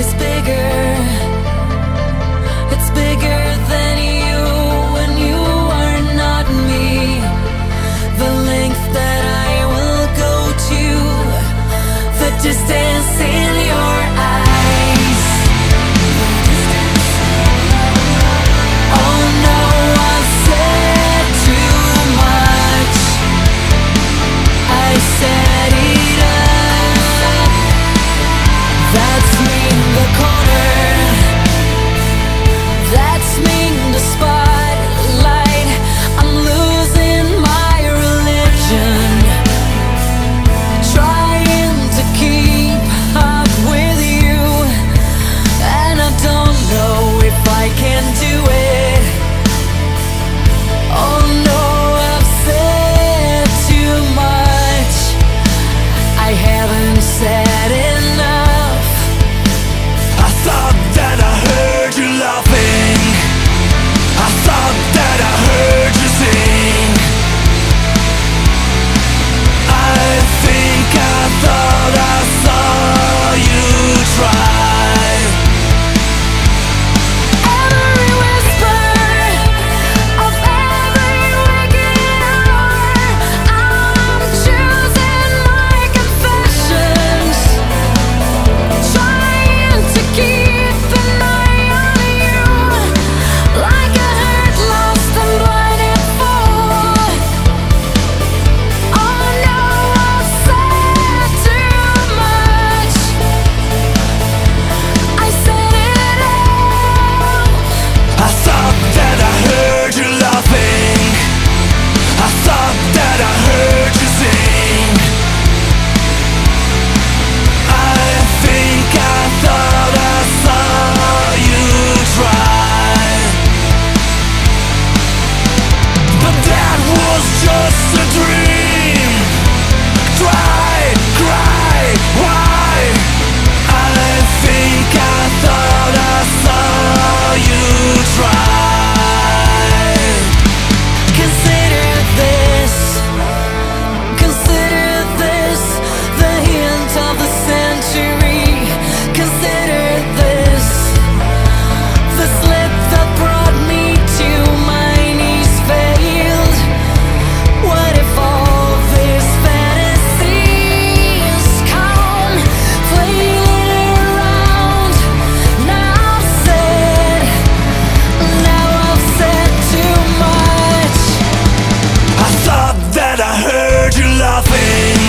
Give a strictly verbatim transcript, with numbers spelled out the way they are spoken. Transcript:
is bigger. It's bigger than you when you are not me. The length that I will go to, the distance in your eyes. Oh no, I've said too much. I set it up. That's me in the corner. That's me in the spotlight. I'm losing my religion, trying to keep up with you, and I don't know if I can do it. Oh no, I've said too much. I haven't said enough. I thought that I heard you laughing. I thought that I heard you sing. I think I thought I saw you try. Every whisper of every waking hour, I'm choosing my confessions, trying to keep an eye on you, like a hurt, lost and blinded fool. Oh no, I've said too much. I set it up. I thought that I heard you laughing. I thought that I heard you sing. I think I thought I saw you try. But that was just a dream. Cry, cry, why? I think I thought I saw you try. Consider this, consider this, the hint of the century. Consider this, the slip that brought me to my knees failed. What if all this fantasies come flailing around? Now I've said, now I've said too much. I thought that I heard you laughing.